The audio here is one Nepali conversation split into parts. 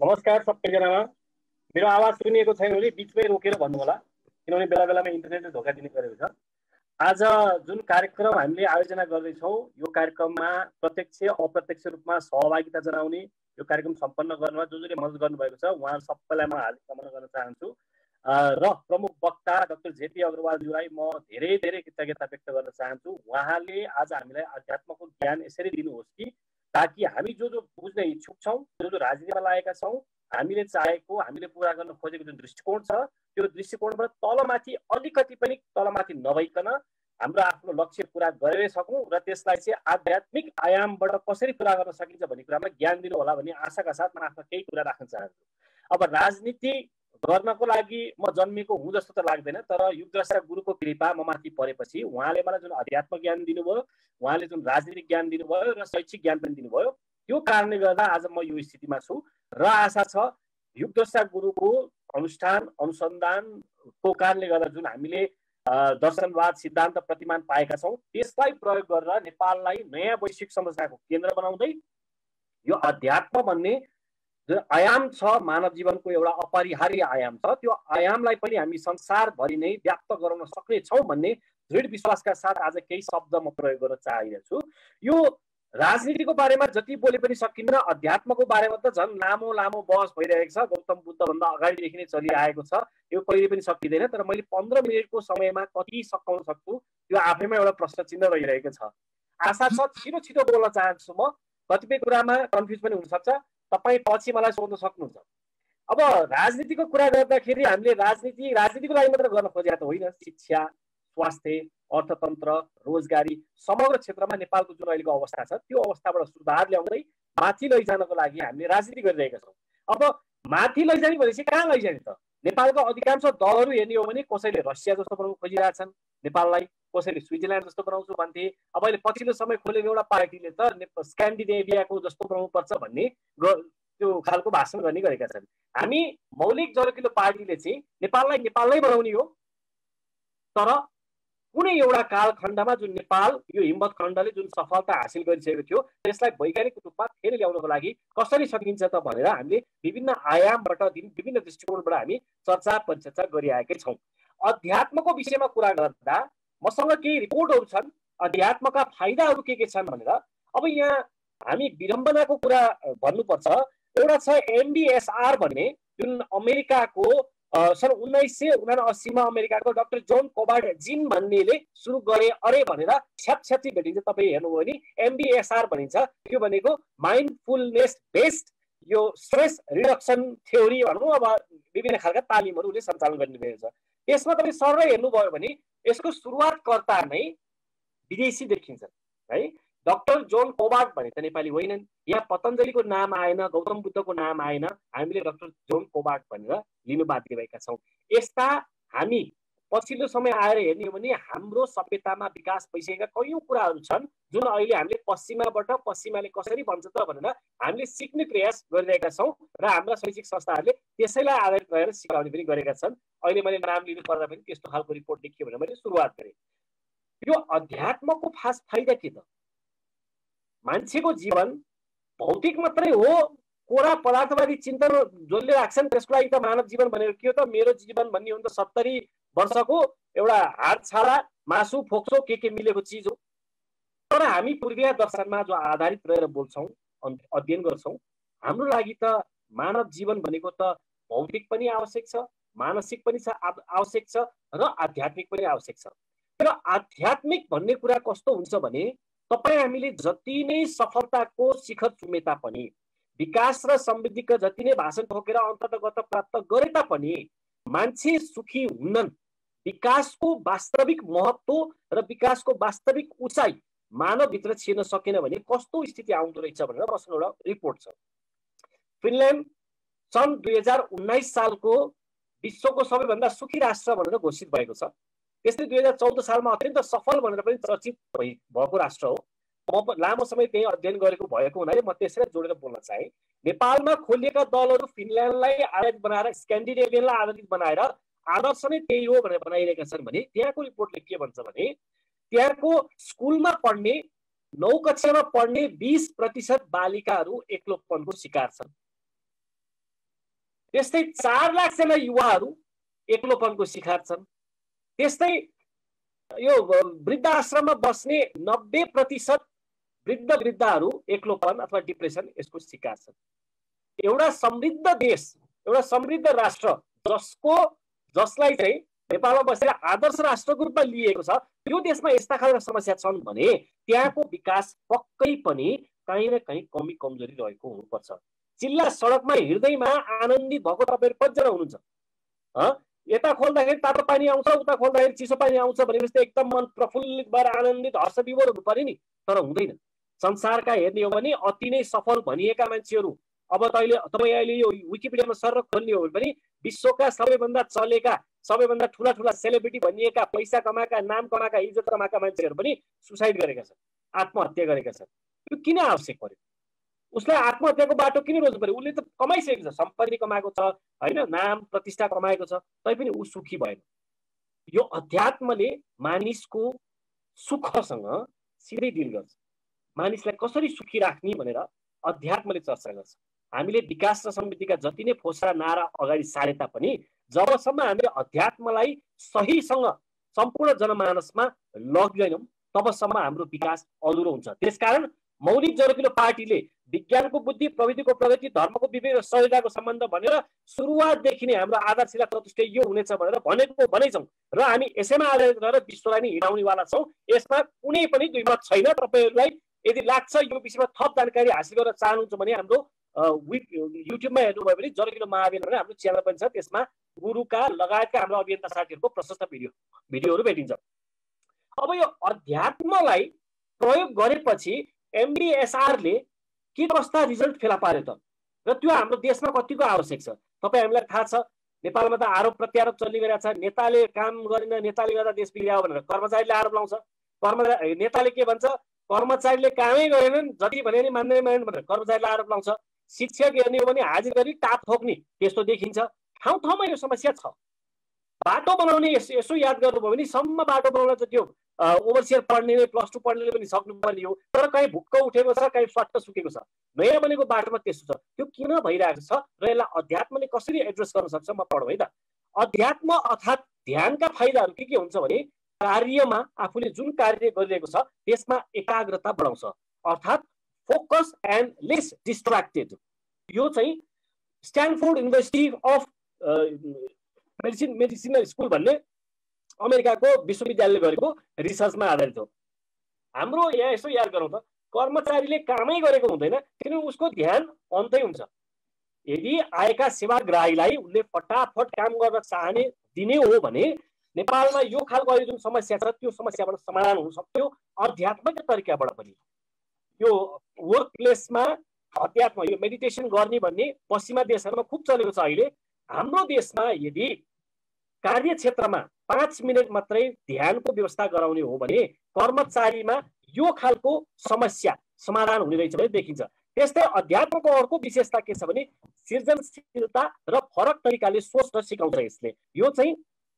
नमस्कार सबैजनामा। मेरो आवाज सुनिएको छैन भने बिचमै रोकेर भन्नु होला, किनभने बेला बेलामा इन्टरनेटले धोका दिने गरेको छ। आज जुन कार्यक्रम हामीले आयोजना गर्दैछौँ, यो कार्यक्रममा प्रत्यक्ष अप्रत्यक्ष रूपमा सहभागिता जनाउने, यो कार्यक्रम सम्पन्न गर्नमा जसले मद्दत गर्नुभएको छ उहाँ सबैलाई म हार्दिक नमन गर्न चाहन्छु। र प्रमुख वक्ता डाक्टर जेपी अग्रवालज्यूलाई म धेरै धेरै कृतज्ञता व्यक्त गर्न चाहन्छु। उहाँले आज हामीलाई अध्यात्मको ज्ञान यसरी दिनुहोस् कि ताकि हामी जो बुझ्न इच्छुक छौँ, जो राजनीतिमा लागेका छौँ, हामीले चाहेको, हामीले पूरा गर्न खोजेको जुन दृष्टिकोण छ, त्यो दृष्टिकोणबाट तलमाथि अलिकति पनि तलमाथि नभइकन हाम्रो आफ्नो लक्ष्य पूरा गरेरै सकौँ र त्यसलाई चाहिँ आध्यात्मिक आयामबाट कसरी पूरा गर्न सकिन्छ भन्ने कुरामा ज्ञान दिनु होला भन्ने आशाका साथ म आफ्नो केही कुरा राख्न चाहन्छु। अब राजनीति गर्नको लागि म जन्मेको हुँ जस्तो त लाग्दैन, तर युगद्रष्टा गुरुको कृपा म माथि परेपछि उहाँले मलाई जुन अध्यात्म ज्ञान दिनुभयो, उहाँले जुन राजनीतिक ज्ञान दिनुभयो र शैक्षिक ज्ञान पनि दिनुभयो, त्यो कारणले गर्दा आज म यो स्थितिमा छु र आशा छ युगद्रष्टा गुरुको अनुष्ठान अनुसन्धानको कारणले गर्दा जुन हामीले दर्शनवाद सिद्धान्त प्रतिमान पाएका छौँ, त्यसलाई प्रयोग गरेर नेपाललाई नयाँ वैश्विक संरचनाको केन्द्र बनाउँदै यो अध्यात्म भन्ने जुन आयाम छ, मानव जीवनको एउटा अपरिहार्य आयाम छ, त्यो आयामलाई पनि हामी संसारभरि नै व्याप्त गराउन सक्ने छौँ भन्ने दृढ विश्वासका साथ आज केही शब्द म प्रयोग गर्न चाहिरहेको छु। यो राजनीतिको बारेमा जति बोले पनि सकिन्न, अध्यात्मको बारेमा त झन् लामो लामो बहस भइरहेको छ, गौतम बुद्धभन्दा अगाडिदेखि नै चलिआएको छ, यो कहिले पनि सकिँदैन। तर मैले 15 मिनटको समयमा कति सकाउन सक्छु त्यो आफैमा एउटा प्रश्न चिन्ह रहिरहेको छ। आशा छ छिटो छिटो बोल्न चाहन्छु म, कतिपय कुरामा कन्फ्युज पनि हुनसक्छ, तपाईँ पछि मलाई सोध्न सक्नुहुन्छ। अब राजनीतिको कुरा गर्दाखेरि हामीले राजनीतिको लागि मात्र गर्न खोजेका त होइन, शिक्षा, स्वास्थ्य, अर्थतन्त्र, रोजगारी, समग्र क्षेत्रमा नेपालको जुन अहिलेको अवस्था छ त्यो अवस्थाबाट सुधार ल्याउँदै माथि लैजानको लागि हामीले राजनीति गरिरहेका छौँ। अब माथि लैजाने भनेपछि कहाँ लैजाने त? नेपालको अधिकांश दलहरू हेर्ने हो भने कसैले रसिया जस्तो बनाउन खोजिरहेछन् नेपाललाई, कसैले स्विजरल्यान्ड जस्तो बनाउँछु भन्थे। अब अहिले पछिल्लो समय खोलेको एउटा पार्टीले त स्क्यान्डिनेभियाको जस्तो बनाउनुपर्छ भन्ने त्यो खालको भाषण गर्ने गरेका छन्। हामी मौलिक जरकिलो पार्टीले चाहिँ नेपाललाई नेपालै बनाउने हो, तर कुनै एउटा कालखण्डमा जुन नेपाल यो हिम्मत खण्डले जुन सफलता हासिल गरिसकेको थियो त्यसलाई वैज्ञानिक रूपमा फेरि ल्याउनको लागि कसरी सकिन्छ त भनेर हामीले विभिन्न आयामबाट विभिन्न दृष्टिकोणबाट हामी चर्चा परिचर्चा गरिआएकै छौँ। अध्यात्मको विषयमा कुरा गर्दा मसँग केही रिपोर्टहरू छन्, अध्यात्मका फाइदाहरू के छन् भनेर। अब यहाँ हामी विडम्बनाको कुरा भन्नुपर्छ। एउटा छ एमबीएसआर भन्ने, जुन अमेरिकाको सन् 1979 अमेरिकाको डाक्टर जोन कोबार्ड जिन भन्नेले सुरु गरे अरे भनेर छ्यापछ्याप्ती भेटिन्छ। तपाईँ हेर्नुभयो भने एमबीएसआर भनिन्छ, त्यो भनेको माइन्डफुलनेस बेस्ड यो स्ट्रेस रिडक्सन थ्योरी भनौँ। अब विभिन्न खालका तालिमहरू उसले सञ्चालन गरिरहेको छ। त्यसमा तपाईँ सरलै हेर्नुभयो भने यसको सुरुवातकर्ता नै विदेशी देखिन्छ है। डाक्टर जोन कोबार्ड भने त नेपाली होइनन्, यहाँ पतञ्जलिको नाम आएन, गौतम बुद्धको नाम आएन, हामीले डाक्टर जोन कोबार्ड भनेर लिनु बाध्य भएका छौँ। यस्ता हामी पछिल्लो समय आएर हेर्ने हो भने हाम्रो सभ्यतामा विकास भइसकेका कयौँ कुराहरू छन् जुन अहिले हामीले पश्चिमाले कसरी भन्छ त भनेर हामीले सिक्ने प्रयास गरिरहेका छौँ र हाम्रा शैक्षिक संस्थाहरूले त्यसैलाई आधारित गरेर सिकाउने पनि गरेका छन्। अहिले मैले नाम लिनु पर्दा पनि त्यस्तो खालको रिपोर्ट देखियो भने मैले सुरुवात गरेँ। यो अध्यात्मको खास फाइदा के त? मान्छेको जीवन भौतिक मात्रै हो, कोरा पदार्थवादी चिन्तन जसले राख्छन् त्यसको लागि त मानव जीवन भनेर के हो त? मेरो जीवन भन्ने हो नि त 70 वर्षको एउटा हात छाला मासु फोक्सो के मिलेको चिज हो। तर हामी पूर्वीय दर्शनमा जो आधारित रहेर बोल्छौँ, अध्ययन गर्छौँ, हाम्रो लागि त मानव जीवन भनेको त भौतिक पनि आवश्यक छ, मानसिक पनि आवश्यक छ र आध्यात्मिक पनि आवश्यक छ। तर आध्यात्मिक भन्ने कुरा कस्तो हुन्छ भने तपाईँ हामीले जति नै सफलताको शिखर चुमे तापनि, विकास र समृद्धिका जति नै भाषण ठोकेर अन्तर्गत प्राप्त गरे तापनि मान्छे सुखी हुन्नन्। विकासको वास्तविक महत्त्व र विकासको वास्तविक उचाइ मानवभित्र छिर्न सकेन भने कस्तो स्थिति आउँदो रहेछ भनेर मसँग एउटा रिपोर्ट छ। फिनल्यान्ड सन् 2019 सालको विश्वको सबैभन्दा सुखी राष्ट्र भनेर घोषित भएको छ। त्यसले 2014 सालमा अत्यन्त सफल भनेर पनि चर्चित भएको राष्ट्र हो। म लामो समय त्यही अध्ययन गरेको भएको हुनाले म त्यसैलाई जोडेर बोल्न चाहे। नेपालमा खोलिएका दलहरू फिनल्यान्डलाई आधारित बनाएर, स्क्यान्डिनेभियनलाई आधारित बनाएर आदर्श नै त्यही हो भनेर बनाइरहेका छन् भने त्यहाँको रिपोर्टले के भन्छ भने त्यहाँको स्कुलमा पढ्ने 9 कक्षामा पढ्ने 20% बालिकाहरू एक्लोपनको शिकार छन्। त्यस्तै 4 लाख जना युवाहरू एक्लोपनको शिकार छन्। त्यस्तै यो वृद्धाश्रममा बस्ने 90% वृद्धहरू एक्लोपन अथवा डिप्रेसन यसको शिकार छन्। एउटा समृद्ध देश, एउटा समृद्ध राष्ट्र जसलाई चाहिँ नेपालमा बसेर आदर्श राष्ट्रको रूपमा लिएको छ, त्यो देशमा यस्ता खालका समस्या छन् भने त्यहाँको विकास पक्कै पनि कहीँ न कहीँ कमी कमजोरी रहेको हुनुपर्छ। चिल्ला सडकमा हिँड्दैमा आनन्दित भएको तपाईँहरू कतिजना हुनुहुन्छ? यता खोल्दाखेरि तातो पानी आउँछ, उता खोल्दाखेरि चिसो पानी आउँछ भनेपछि एकदम मन प्रफुल्लित भएर आनन्दित हर्षविभोर हुनु पर्यो नि, तर हुँदैन। संसारका हेर्ने हो भने अति नै सफल भनिएका मान्छेहरू, अब तपाईँ अहिले यो विकिपिडियामा सर खोल्ने हो भने पनि विश्वका सबैभन्दा चलेका, सबैभन्दा ठुला ठुला सेलिब्रिटी भनिएका, पैसा कमाएका, नाम कमाएका, इज्जत कमाएका मान्छेहरू पनि सुसाइड गरेका छन्, आत्महत्या गरेका छन्। यो किन आवश्यक पर्यो? उसलाई आत्महत्याको बाटो किन रोज्नु पर्यो? उसले त कमाइसकेको छ, सम्पत्ति कमाएको छ, होइन, नाम प्रतिष्ठा कमाएको छ, तैपनि ऊ सुखी भएन। यो अध्यात्मले मानिसको सुखसँग सिधै डिल गर्छ। मानिसलाई कसरी सुखी राख्ने भनेर अध्यात्मले चर्चा गर्छ। हामीले विकास र समृद्धिका जति नै फोस्रा नारा अगाडि सारे तापनि जबसम्म हामीले अध्यात्मलाई सहीसँग सम्पूर्ण जनमानसमा लग्दैनौँ तबसम्म हाम्रो विकास अधुरो हुन्छ। त्यसकारण मौलिक जरकिलो पार्टीले विज्ञानको बुद्धि, प्रविधिको प्रगति, धर्मको विवेक र सहजताको सम्बन्ध भनेर सुरुवातदेखि नै हाम्रो आधारशिला प्रतिष्ठा यो हुनेछ भनेर भनेको भनेछौँ र हामी यसैमा आधारित रहेर विश्वलाई नै हिँडाउनेवाला छौँ। यसमा कुनै पनि दुई मत छैन। तपाईँहरूलाई यदि लाग्छ यो विषयमा थप जानकारी हासिल गर्न चाहनुहुन्छ भने हाम्रो युट्युबमा हेर्नुभयो भने जरकिलो महाअभियान भनेर हाम्रो च्यानल पनि छ, त्यसमा गुरुका लगायतका हाम्रो अभियन्ता साथीहरूको प्रशस्त भिडियोहरू भेटिन्छ। अब यो अध्यात्मलाई प्रयोग गरेपछि एमडीएसआरले के कस्ता रिजल्ट फेला पार्यो त, र त्यो हाम्रो देशमा कतिको आवश्यक छ? तपाईँ हामीलाई थाहा छ नेपालमा त आरोप प्रत्यारोप चलिरहेको छ। नेताले काम गरेन, नेताले गर्दा देश बिग्रियो भनेर कर्मचारीले आरोप लाउँछ। नेताले के भन्छ? कर्मचारीले कामै गरेनन्, जति भने नि मान्दैन भनेर कर्मचारीले आरोप लाउँछ। शिक्षक हेर्ने हो भने हाजिर गरी टाप ठोक्ने त्यस्तो देखिन्छ। ठाउँ ठाउँमा यो समस्या छ। बाटो बनाउने यसो याद गर्नुभयो भने सम्म बाटो बनाउन त त्यो ओभरसियर पढ्ने +2 पढ्नेले पनि सक्नुपर्ने हो, तर कहीँ भुक्क उठेको छ, कहीँ स्वाट्ट सुकेको छ। नयाँ बनेको बाटोमा त्यस्तो छ। त्यो किन भइरहेको छ र यसलाई अध्यात्मले कसरी एड्रेस गर्न सक्छ? म पढौँ है त। अध्यात्म अर्थात् ध्यानका फाइदाहरू के हुन्छ भने कार्यमा आफूले जुन कार्य गरिरहेको छ त्यसमा एकाग्रता बढाउँछ, अर्थात् फोकस एन्ड लेस डिस्ट्र्याक्टेड। यो चाहिँ Stanford University of medicinal school भन्ने अमेरिकाको विश्वविद्यालयले गरेको रिसर्चमा आधारित हो। हाम्रो यहाँ यसो याद गरौँ त, कर्मचारीले कामै गरेको हुँदैन, किनभने उसको ध्यान अन्तै हुन्छ। यदि आएका सेवाग्राहीलाई उसले फटाफट काम गर्न चाहने दिने हो भने नेपालमा यो खालको अहिले जुन समस्या छ त्यो समस्याबाट समाधान हुन सक्यो अध्यात्मक तरिकाबाट पनि। यो वर्क प्लेसमा अध्यात्म, यो मेडिटेसन गर्ने भन्ने पश्चिमा देशहरूमा खुब चलेको छ अहिले। हाम्रो देशमा यदि कार्यक्षेत्रमा 5 मिनट मात्रै ध्यानको व्यवस्था गराउने हो भने कर्मचारीमा यो खालको समस्या समाधान हुने रहेछ भने देखिन्छ। त्यस्तै अध्यात्मको अर्को विशेषता के छ भने सृजनशीलता र फरक तरिकाले सोच्न सिकाउँछ यसले। यो चाहिँ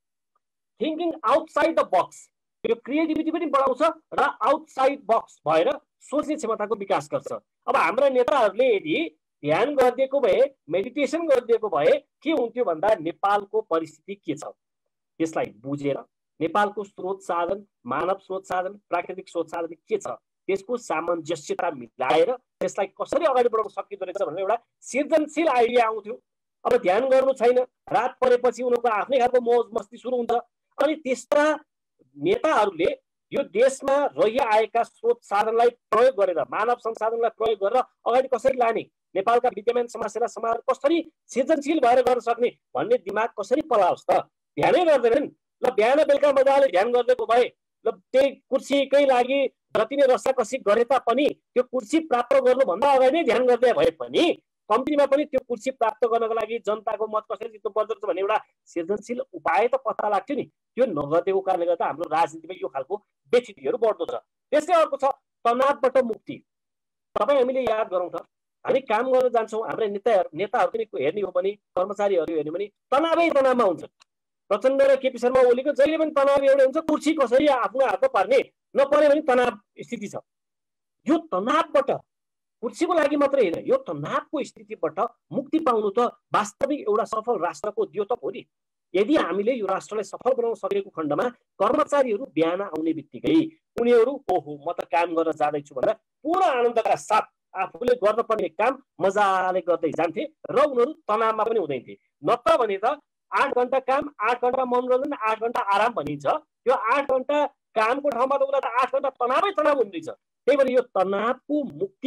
थिङ्किङ आउटसाइड द बक्स, यो क्रिएटिभिटी पनि बढाउँछ र आउटसाइड बक्स भएर सोच्ने क्षमताको विकास गर्छ। अब हाम्रा नेताहरूले यदि ध्यान गरिदिएको भए, मेडिटेसन गरिदिएको भए के हुन्थ्यो भन्दा नेपालको परिस्थिति के छ त्यसलाई बुझेर नेपालको स्रोत साधन, मानव स्रोत साधन, प्राकृतिक स्रोत साधन के छ त्यसको सामञ्जस्यता मिलाएर त्यसलाई कसरी अगाडि बढाउन सकिँदो रहेछ भनेर एउटा सृजनशील आइडिया आउँथ्यो। अब ध्यान गर्नु छैन, रात परेपछि उनीहरूको आफ्नै खालको मौज मस्ती सुरु हुन्छ। अनि त्यस्ता नेताहरूले यो देशमा रहिआएका स्रोत साधनलाई प्रयोग गरेर, मानव संसाधनलाई प्रयोग गरेर अगाडि कसरी लाने, नेपालका विद्यमान समस्यालाई समाधान कसरी सृजनशील भएर गर्न सक्ने भन्ने दिमाग कसरी पलाओस् त? ध्यानै गर्दैनन्। ल बिहान बेलुका मजाले ध्यान गरिदिएको भए, ल त्यही कुर्सीकै लागि जति नै रसाकसी गरे तापनि त्यो कुर्सी प्राप्त गर्नुभन्दा अगाडि नै ध्यान गर्दै भए पनि कम्तीमा पनि त्यो कुर्सी प्राप्त गर्नको लागि जनताको मत कसरी जित्नु पर्दछ भन्ने एउटा सृजनशील उपाय त पत्ता लाग्थ्यो नि। त्यो नगर्देको कारणले गर्दा हाम्रो राजनीतिमा यो खालको बेचितीहरू बढ्दो छ। त्यसै अर्को छ तनावबाट मुक्ति। तपाईँ हामीले याद गरौँ त, हामी काम गर्न जान्छौँ, हाम्रा नेताहरू पनि हेर्ने हो भने, कर्मचारीहरू हेर्ने भने तनावै तनावमा हुन्छ। प्रचण्ड र केपी शर्मा ओलीको जहिले पनि तनाव एउटै हुन्छ, कुर्सी कसरी आफ्नो हातमा पार्ने, नपरे पनि तनाव स्थिति छ। यो तनावबाट कुर्सीको लागि मात्रै होइन, यो तनावको स्थितिबाट मुक्ति पाउनु त वास्तविक एउटा सफल राष्ट्रको द्योतक हो नि। यदि हामीले यो राष्ट्रलाई सफल बनाउन सकेको खण्डमा कर्मचारीहरू बिहान आउने बित्तिकै उनीहरू ओहो म त काम गर्न जाँदैछु भनेर पूर्ण आनन्दका साथ आफूले गर्नुपर्ने काम मजाले गर्दै जान्थे र उनीहरू तनावमा पनि हुँदैन थिए। नत्र भने त 8 घण्टा काम, 8 घण्टा मनोरञ्जन, 8 घण्टा आराम भनिन्छ। यो 8 घण्टा कामको ठाउँमा त उसलाई त 8 घण्टा तनावै तनाव हुँदैछ। त्यही भएर यो तनावको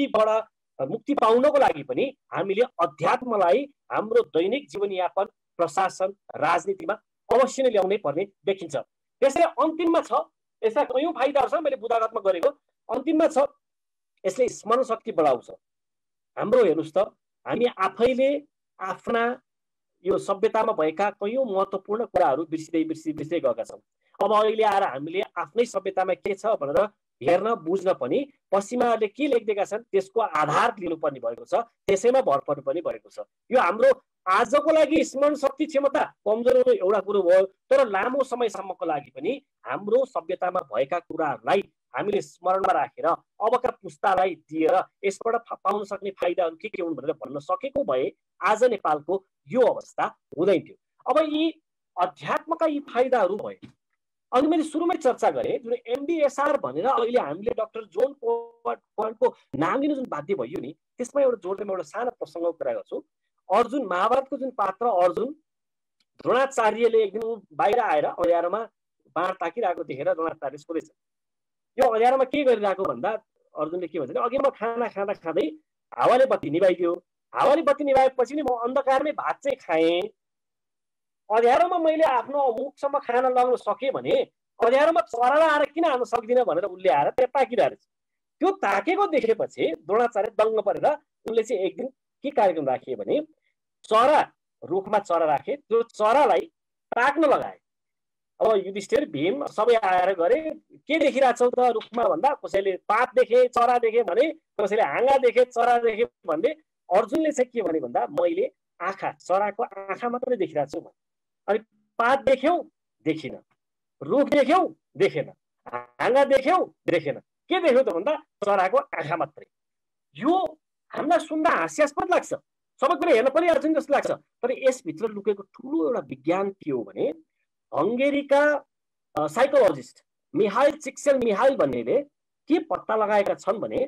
मुक्ति पाउनको लागि पनि हामीले अध्यात्मलाई हाम्रो दैनिक जीवनयापन, प्रशासन, राजनीतिमा अवश्य नै ल्याउनै पर्ने देखिन्छ। त्यसैले अन्तिममा छ, यसका कयौं फाइदाहरू छन् मैले बुदागतमा गरेको। अन्तिममा छ यसले स्मरण शक्ति बढाउँछ। हाम्रो हेर्नुहोस् त, हामी आफैले आफ्ना यो सभ्यतामा भएका कयौं महत्त्वपूर्ण कुराहरू बिर्सिँदै गएका छौँ। अब अहिले आएर हामीले आफ्नै सभ्यतामा के छ भनेर हेर्न बुझ्न पनि पश्चिमाहरूले के लेखिदिएका छन् त्यसको आधार लिनुपर्ने भएको छ, त्यसैमा भर पर्नुपर्ने भएको छ। यो हाम्रो आजको लागि स्मरण शक्ति क्षमता कमजोर हुनु एउटा कुरो भयो, तर लामो समयसम्मको लागि पनि हाम्रो सभ्यतामा भएका कुराहरूलाई हामीले स्मरणमा राखेर अबका पुस्तालाई दिएर यसबाट पाउन सक्ने फाइदाहरू के हुन् भनेर भन्न सकेको भए आज नेपालको यो अवस्था हुँदैन थियो। अब यी अध्यात्मका यी फाइदाहरू भए। अनि मैले सुरुमै चर्चा गरेँ जुन एमबीएसआर भनेर अहिले हामीले डाक्टर जोन कोहेनको नाम लिनु जुन बाध्य भयो नि, त्यसमा एउटा जोड्दै म एउटा सानो प्रसङ्गको कुरा गर्छु। अर्जुन, महाभारतको जुन पात्र अर्जुन, द्रोणाचार्यले एक दिन बाहिर आएर अँध्यारोमा बाँड ताकिरहेको देखेर द्रोणाचार्य सोधेछ, यो अँध्यारोमा के गरिरहेको भन्दा अर्जुनले के भन्छ, अघि म खाना खाँदा खाँदै हावाले बत्ती निभाइदियो, हावाले बत्ती निभाएपछि नि म अन्धकारमै भात चाहिँ खाएँ, अँध्यारोमा मैले आफ्नो मुखसम्म खाना लगाउन सकेँ भने अँध्यारोमा चरालाई आएर किन हाल्न सक्दिनँ भनेर उसले आएर त्यहाँ ताकिरहेको छ। त्यो ताकेको देखेपछि द्रोणाचार्य दङ्ग परेर उनले चाहिँ एक दिन के कार्यक्रम राखे भने चरा, रुखमा चरा राखे, त्यो चरालाई ताक्न लगाए। अब युधिष्ठिर, भीम सबै आएर गरे, के देखिरहेछौ त रुखमा भन्दा कसैले पात देखे, चरा देखे भने, कसैले हाँगा देखे, चरा देखे भन्दै अर्जुनले चाहिँ के भने भन्दा मैले आँखा, चराको आँखा मात्रै देखिरहेको छु। अनि पात देख्यौ देखिन, रुख देख्यौ देखेन, हाँगा देख्यौ देखेन, के देख्यौ त भन्दा चराको आँखा मात्रै। यो हामीलाई सुन्दा हास्यास्पद लाग्छ, सबै कुरा हेर्न परिहाल्छ नि जस्तो लाग्छ, तर यसभित्र लुकेको ठुलो एउटा विज्ञान के हो भने हङ्गेरीका साइकोलोजिस्ट मिहाइल चिक्सेनमिहाइल भन्नेले के पत्ता लगाएका छन् भने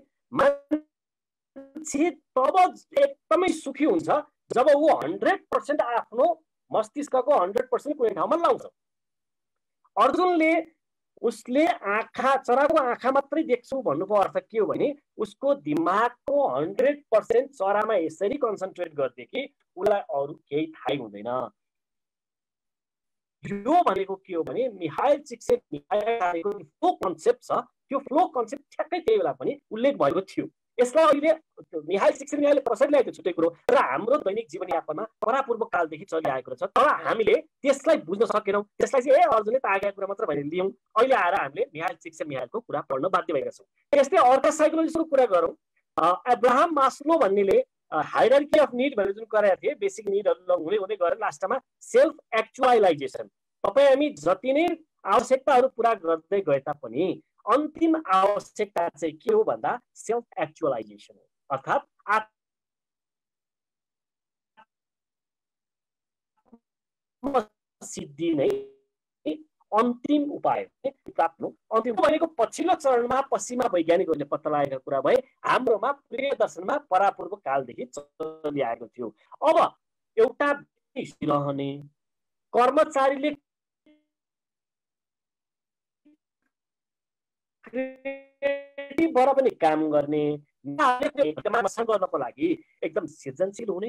मान्छे तब एकदमै सुखी हुन्छ जब ऊ 100% आफ्नो मस्तिष्कको 100% कुनै ठाउँमा लाउँछ। अर्जुनले उसले आँखा, चराको आँखा मात्रै देख्छु भन्नुको अर्थ के हो भने उसको दिमागको 100% चरामा यसरी कन्सन्ट्रेट गर्दै कि उसलाई अरू केही थाहै हुँदैन। यो भनेको के हो भने मिहाइल चिक्सेनमिहाइलको फ्लो कन्सेप्ट छ, त्यो फ्लो कन्सेप्ट ठ्याक्कै त्यही बेला पनि उल्लेख भएको थियो। यसलाई अहिले मिहाइल चिक्सेनमिहाइलले प्रसरी ल्याएको छुट्टै कुरो र हाम्रो दैनिक जीवनयापनमा परापूर्व कालदेखि चलिआएको छ, तर हामीले त्यसलाई बुझ्न सकेनौँ। त्यसलाई चाहिँ अर्जुनले तागेको कुरा मात्र भनेर लियौँ। अहिले आएर हामीले मिहाइल चिक्सेनमिहाइलको कुरा पढ्न बाध्य भएका छौँ। त्यस्तै अर्का साइकोलोजिस्टको कुरा गरौँ, एब्राहम मास्लो भन्नेले हायरार्की अफ निड भनेर जुन गरेका थिए, बेसिक निडहरू हुँदै हुँदै गएर लास्टमा सेल्फ एक्चुअलाइजेसन, तपाईँ हामी जति नै आवश्यकताहरू पुरा गर्दै गए तापनि अन्तिम आवश्यकता चाहिँ के हो भन्दा सेल्फ एक्चुअलाइजेसन हो, अर्थात् आत्मसिद्धि नै अन्तिम उपाय प्राप्त हो। अन्तिम भनेको पछिल्लो चरणमा पश्चिमा वैज्ञानिकहरूले पत्ता लागेका कुरा भए हाम्रोमा प्रिय दर्शनमा परापूर्व कालदेखि चलिआएको थियो। अब एउटा रहने कर्मचारीले बाट पनि काम गर्ने, गर्नको लागि एकदम सृजनशील हुने,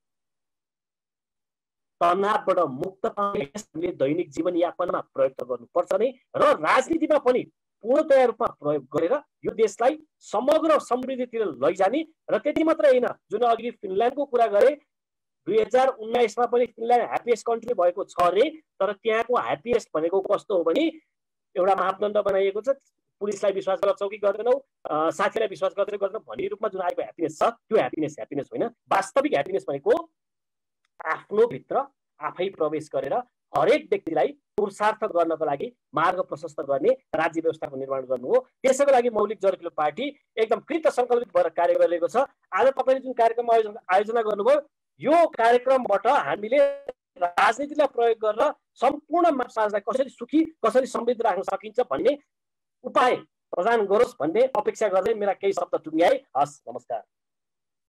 तनावबाट मुक्त पाउने दैनिक जीवनयापनमा प्रयोग गर्नुपर्छ नै र राजनीतिमा पनि पूर्णतया रूपमा प्रयोग गरेर यो देशलाई समग्र समृद्धितिर लैजाने। र त्यति मात्रै होइन, जुन अघि फिनल्यान्डको कुरा गरे 2019 मा पनि फिनल्यान्ड ह्याप्पिएस्ट कन्ट्री भएको छ अरे, तर त्यहाँको ह्याप्पिएस्ट भनेको कस्तो हो भने एउटा मापदण्ड बनाइएको छ, पुलिसलाई विश्वास गर्छौ कि गर्दैनौ, साथीलाई विश्वास गर्दै गर्दैनौ भन्ने रूपमा जुन आएको ह्याप्पिनेस छ त्यो ह्याप्पिनेस होइन। वास्तविक ह्याप्पिनेस भनेको आफ्नो भित्र आफै प्रवेश गरेर हरेक व्यक्तिलाई पुरुषार्थ गर्नको लागि मार्ग प्रशस्त गर्ने राज्य व्यवस्थाको निर्माण गर्नु हो। त्यसैको लागि मौलिक जरकिलो पार्टी एकदम कृत सङ्कल्पित भएर कार्य गरिरहेको छ। आज तपाईँले जुन कार्यक्रम आयोजना गर्नुभयो, यो कार्यक्रमबाट हामीले राजनीतिलाई प्रयोग गरेर सम्पूर्ण मानव समाजलाई कसरी सुखी, कसरी समृद्ध राख्न सकिन्छ भन्ने उपाय प्रदान गरोस् भन्ने अपेक्षा गर्दै मेरा केही शब्द टुङ्ग्याए। हस्, नमस्कार।